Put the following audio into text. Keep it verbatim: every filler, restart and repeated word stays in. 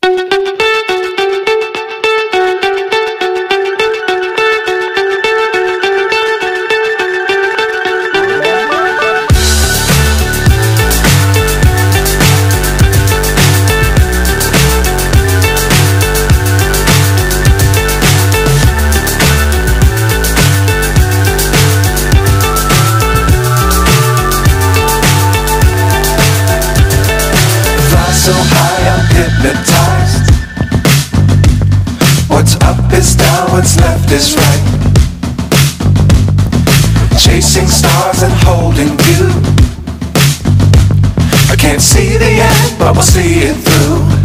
So high I'm hypnotized. What's up is down, what's left is right. Chasing stars and holding you. I can't see the end, but we'll see it through.